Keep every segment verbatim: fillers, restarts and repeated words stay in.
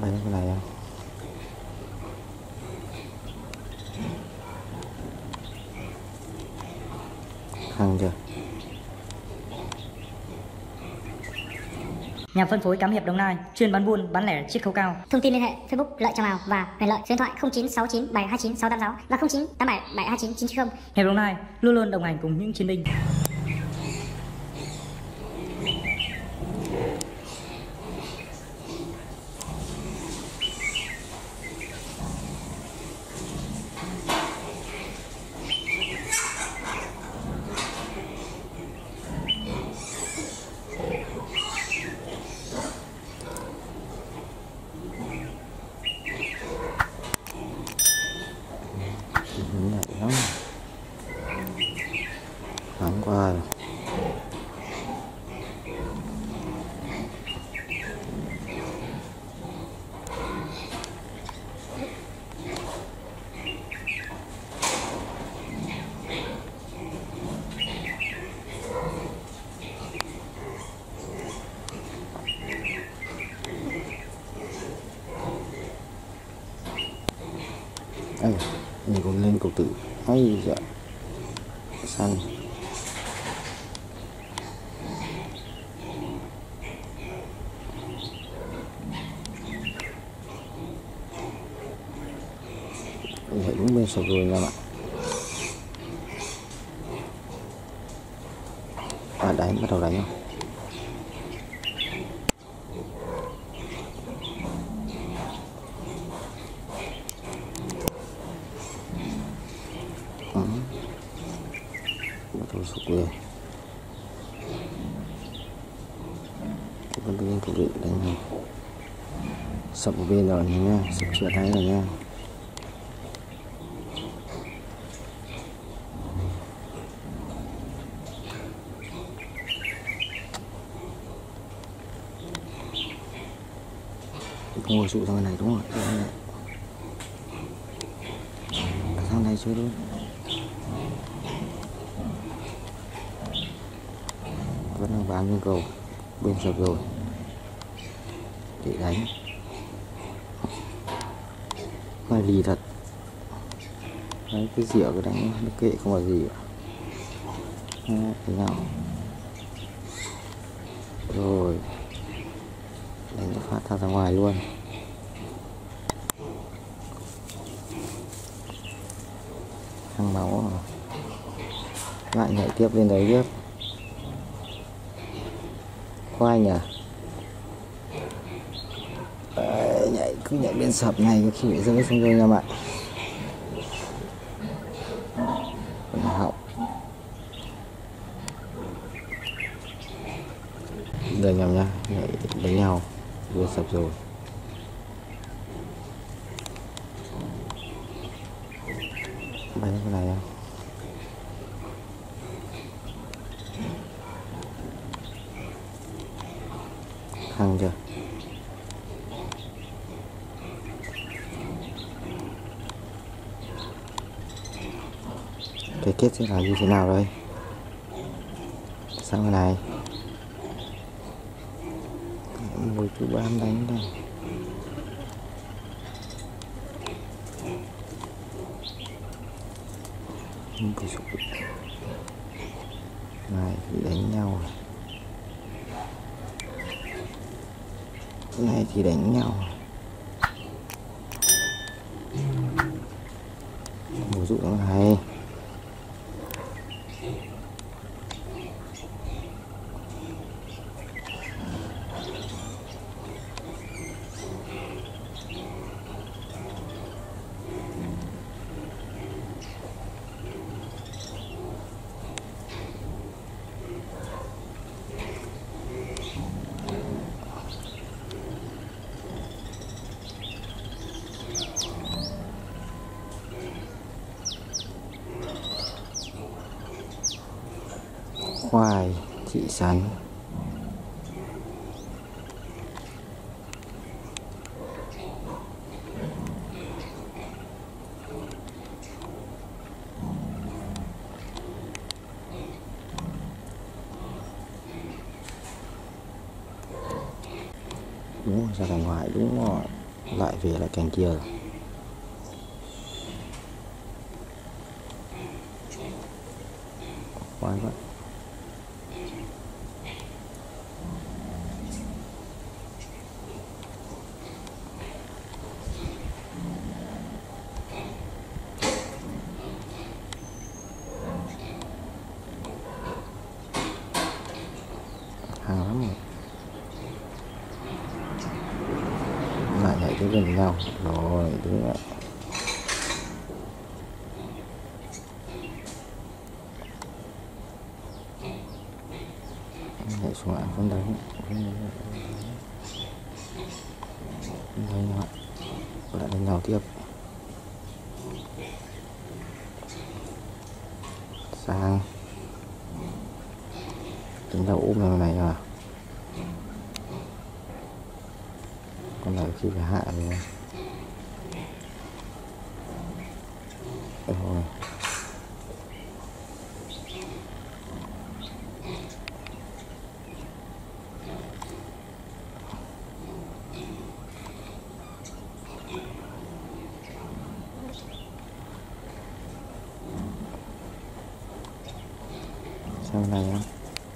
Đây cái này không? Khăn chưa? Nhà phân phối Cám Hiệp Đồng Nai chuyên bán buôn bán lẻ chiết khấu cao. Thông tin liên hệ Facebook Lợi Trà Mào và Huyền Lợi, số điện thoại không chín sáu chín bảy hai chín sáu tám sáu và không chín tám bảy bảy hai chín chín chín không. Hiệp Đồng Nai luôn luôn đồng hành cùng những chiến binh. Nhạy lắm, thoáng qua rồi. Ây, mình cũng lên cầu tử. Ây dạ, săn. Vậy đúng bên sập rồi nha bạn. À đánh, bắt đầu đánh không? Ừ. Bắt đầu sụp rồi. Cái con bên cầu định đánh này. Sập một bên rồi nha, sập trượt hay rồi nha. Không ngồi trụ sang cái này đúng không? Sang này chơi luôn. Vẫn đang bám trên cầu, bên sập rồi để đánh. Này lì thật. Đấy, cái rỉa cái đánh nó kệ không phải gì cả. Thế nào rồi đánh nó phát ra ra ngoài luôn. Thằng máu lại nhảy tiếp lên đấy tiếp. Khoai nhỉ. Đấy, nhảy cứ nhảy bên sập này có khi bị rơi xuống rồi nha bạn. Họng đây nhầm nha, nhảy đánh nhau vừa sập rồi. Bay cái này không? Khăn chưa? Cái kết sẽ là như thế nào đây? Sang cái này mùi chú bám đánh đây. Không có sụp. Này thì đánh nhau, này thì đánh nhau. Một dụ nó hay. Khoai thị sắn. Đúng ra đằng ngoài đúng rồi. lại về lại cành kia rồi. Quái quá. Hàng lắm rồi. Lại nhảy tới gần nhau rồi, đứng lại. Nhảy xuống lại con đánh đây nhau lại đánh nhau tiếp. Sang tính đầu úp này này à, con này khi phải hạ rồi. Rồi sang này á.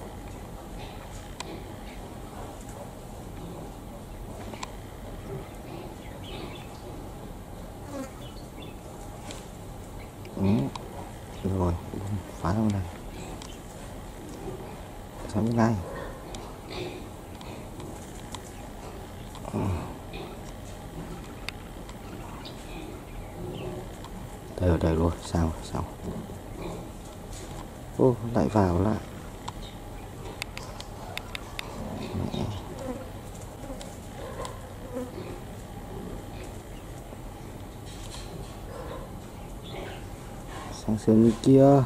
Ừ. Rồi phá trong này sang bên này. Ừ. Đây ở đây luôn. Sao sao ô lại vào lại. Mẹ. Sang sườn như kia.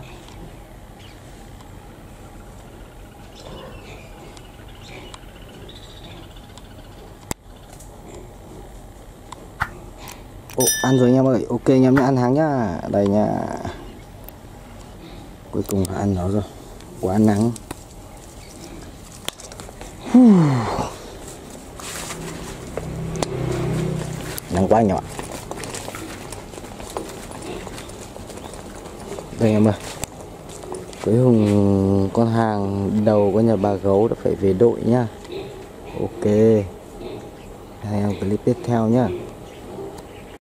Ồ, ăn rồi anh em ơi. Ok anh em nhá, ăn hàng nhá. Đây nha. Cuối cùng là ăn nó rồi. Quá nắng. Nắng quá anh em ạ. Đây em ơi. Cuối cùng con hàng đầu của nhà bà gấu đã phải về đội nhá. Ok. Hẹn em clip tiếp theo nhá.